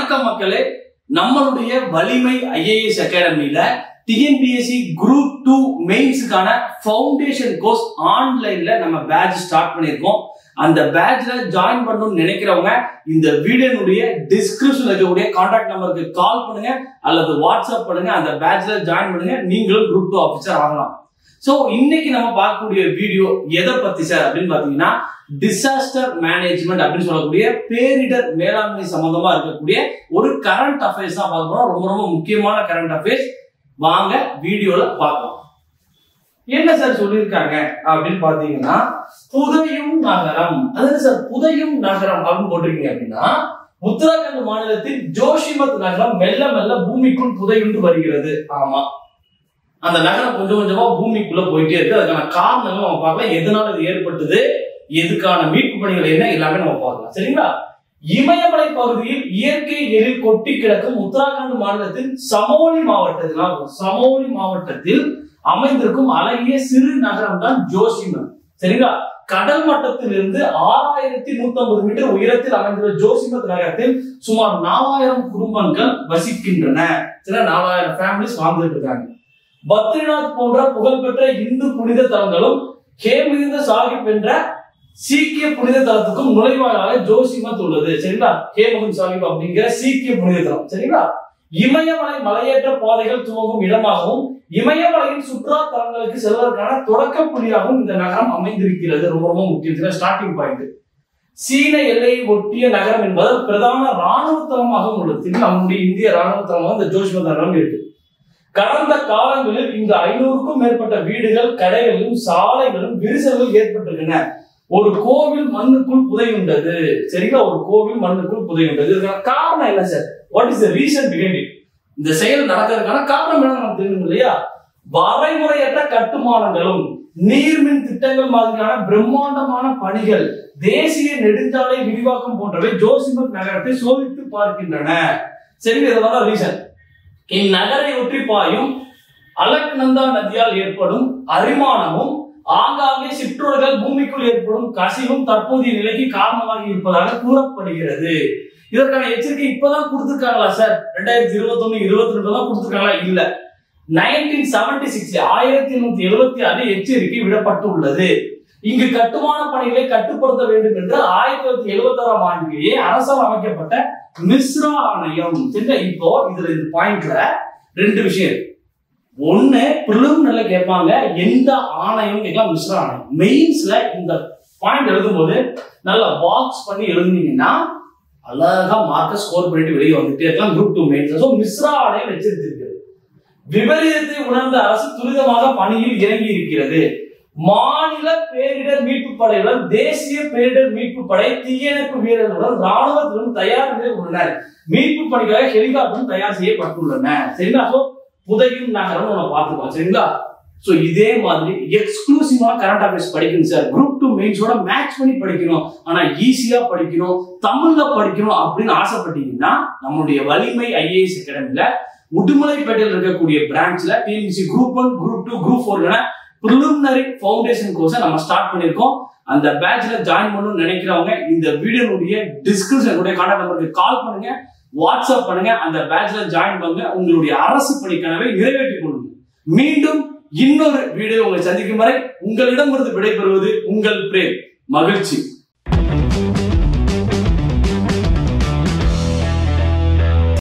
வணக்கம் மக்களே, நம்மளுடைய வலிமை ஐஏஎஸ் அகாடமியில டிஎன்பிஎஸ்சி குரூப் 2 மெயின்ஸ்க்கான ஃபவுண்டேஷன் கோர்ஸ் ஆன்லைன்ல நம்ம பேட்ச் ஸ்டார்ட் பண்ணிருக்கோம். அந்த பேட்ச்ல ஜாயின் பண்ணணும்னு நினைக்கிறவங்க இந்த வீடியோனுடைய டிஸ்கிரிப்ஷன்ல இருக்கக்கூடிய கான்டாக்ட் நம்பருக்கு கால் பண்ணுங்க அல்லது வாட்ஸ்அப் பண்ணுங்க. அந்த பேட்ச்ல ஜாயின் பண்ணுங்க, நீங்களும் குரூப் 2 ஆபீசர் ஆகலாம். சோ இன்னைக்கு நம்ம பார்க்கக்கூடிய வீடியோ எதை பத்தி சார் அப்படின்னு பாத்தீங்கன்னா, டிசாஸ்டர் மேனேஜ்மெண்ட் அப்படின்னு சொல்லக்கூடிய பேரிடர் மேலாண்மை சம்பந்தமா இருக்கக்கூடிய ஒரு கரண்ட் அஃபேர்ஸ் தான் பார்க்க போறோம். ரொம்ப ரொம்ப முக்கியமான கரண்ட் அஃபேர்ஸ். வாங்க வீடியோல பார்க்கலாம். என்ன சார் சொல்லியிருக்காங்க அப்படின்னு பாத்தீங்கன்னா, புதையும் நகரம். அதாவது சார் புதையும் நகரம் அப்படின்னு போட்டிருக்கீங்க அப்படின்னா, உத்தராகண்ட் மாநிலத்தில் ஜோஷிமத் நகரம் மெல்ல மெல்ல பூமிக்குள் புதையுண்டு வருகிறது. ஆமா, அந்த நகரம் கொஞ்சம் கொஞ்சமா பூமிக்குள்ள போயிட்டே இருக்கு. அதுக்கான காரணங்கள் நம்ம பார்க்கலாம். எதனால இது ஏற்பட்டது, எதுக்கான மீட்பு பணிகள் என்ன, எல்லாமே நம்ம பார்க்கலாம். சரிங்களா? இமயமலை பகுதியில் இயற்கை எழில் கொட்டி கிடக்கும் உத்தராகண்ட் மாநிலத்தின் சமோலி மாவட்டத்தில் அமைந்திருக்கும் அழகிய சிறு நகரம் தான் ஜோஷிமத். சரிங்களா? கடல் மட்டத்திலிருந்து 6150 மீட்டர் உயரத்தில் அமைந்துள்ள ஜோஷிமத் நகரத்தில் சுமார் 4000 குடும்பங்கள் வசிக்கின்றன. 4000 ஃபேமிலிஸ் வாழ்ந்துட்டு இருக்காங்க. பத்ரிநாத் போன்ற புகழ்பெற்ற இந்து புனித தலங்களும் ஹேமிந்த சாஹிப் என்ற சீக்கிய புனித தலத்துக்கும் நுழைவாயிலாக ஜோஷிமத் உள்ளது. சரிங்களா? ஹேமகுண்ட் சாஹிப் அப்படிங்கிற சீக்கிய புனித தலம். சரிங்களா? இமயமலை மலையேற்ற பாதைகள் துவங்கும் இடமாகவும் இமயமலையின் சுற்றுலா தலங்களுக்கு செல்வதற்கான தொடக்க புள்ளியாகவும் இந்த நகரம் அமைந்திருக்கிறது. ரொம்ப ரொம்ப முக்கியம். Starting point. சீன எல்லையை ஒட்டிய நகரம் என்பதால் பிரதான ராணுவ தலமாகவும் உள்ளது. நம்முடைய இந்திய ராணுவ தலமாக இந்த ஜோஷிமத் நகரம் இருக்கு. கடந்த காலங்களில் இங்கு 500க்கும் மேற்பட்ட வீடுகள், கடைகளும், சாலைகளும் விரிசல்கள் ஏற்பட்டிருக்கின்றன. ஒரு கோவில் மண்ணுக்குள் புதையுண்டது. சரிங்களா? ஒரு கோவில் மண்ணுக்குள் புதையுண்டது. இதுக்கான காரணம் என்ன sir? What is the reason behind it? இந்த செயல் நடக்கிறதுக்கான காரணம் என்ன நமக்கு தெரியும் இல்லையா? வரைமுறையற்ற கட்டுமானங்களும் நீர்மின் திட்டங்கள் மாதிரியான பிரம்மாண்டமான பணிகள், தேசிய நெடுஞ்சாலை விரிவாக்கம் போன்றவை ஜோஷிமத் நகரத்தை சோதித்து பார்க்கின்றன. சரி, இதெல்லாம் ரீசன். இந்நகரை ஒற்றி பாயும் அலக்நந்தா நதியால் ஏற்படும் அரிமானமும் ஆங்காங்கே சிற்றோர்கள் பூமிக்குள் ஏற்படும் கசிவும் தற்போதைய நிலைக்கு காரணமாக இருப்பதாக கூறப்படுகிறது. இதற்கான எச்சரிக்கை இப்பதான் கொடுத்திருக்காங்களா சார்? 2021, 2022 தான் கொடுத்திருக்காங்களா? இல்ல, 1976 1876 எச்சரிக்கை விடப்பட்டுள்ளது. இங்கு கட்டுமான பணிகளை கட்டுப்படுத்த வேண்டும் என்று 1976 ஆண்டிலேயே அரசால் அமைக்கப்பட்ட மிஸ்ரா ஆணையம். இப்போ இதுல இந்த பாயிண்ட்ல ரெண்டு விஷயம். ஒண்ணு, பிரிலிமினரில கேட்பாங்க எந்த ஆணையம் கேட்கலாம், மிஸ்ரா ஆணையம். மெயின்ஸ்ல இந்த பாயிண்ட் எழுதும்போது நல்லா பாக்ஸ் பண்ணி எழுதுனீங்கன்னா அழகா மார்க்க ஸ்கோர் பண்ணிட்டு வெளியே வந்துட்டே இருக்கலாம். Group 2 mains. மிஸ்ரா ஆணையம் எச்சரித்திருக்கிறது. விபரீதத்தை உணர்ந்த அரசு துரிதமாக பணியில் இறங்கி இருக்கிறது. மாநில பேரிடர் மீட்பு படையுடன் தேசிய பேரிடர் மீட்பு படை, தீயணைப்பு வீரர்களுடன் ராணுவத்துடன் தயார் நிலையில் உள்ளனர். மீட்பு பணிக்காக ஹெலிகாப்டரும் தயார் செய்யப்பட்டுள்ளன. சரிங்களா? புதையும் நகரம் நம்ம பார்த்துக்கலாம். சரிங்களா? சோ இதே மாதிரி எக்ஸ்க்ளூசிவா கரண்ட் அஃபேர்ஸ் படிக்கணும் சார். குரூப் 2 மெயின்ஸோட மேட்ச் பண்ணி படிக்கணும், ஆனா ஈஸியா படிக்கணும், தமிழ்ல படிக்கணும் அப்படின்னு ஆசைப்பட்டீங்கன்னா நம்மளுடைய வலிமை ஐஏஎஸ் அகாடமில உடுமலைப்பேட்டையில் இருக்கக்கூடிய பிரான்ச்ல TNPSC group 1, group 2, group 4 preliminary foundation கோர்ஸை நம்ம ஸ்டார்ட் பண்ணிருக்கோம். அந்த பேட்ச்ல ஜாயின் பண்ணணும்னு நினைக்கிறவங்க இந்த வீடியோனுடைய டிஸ்கிரிப்ஷனுடைய கான்டாக்ட் நம்பருக்கு கால் பண்ணுங்க, வாட்ஸ்அப் பண்ணுங்க. அந்த பேட்ச்ல ஜாயின் பண்ணுங்க. உங்களுடைய அரசு பணி கனவை நிறைவேற்றிக் கொள்ளுங்க. மீண்டும் இன்னொரு வீடியோ உங்களை சந்திக்கும் வரை உங்களிடமிருந்து விடைபெறுவது உங்கள் பிரேம். மகிழ்ச்சி.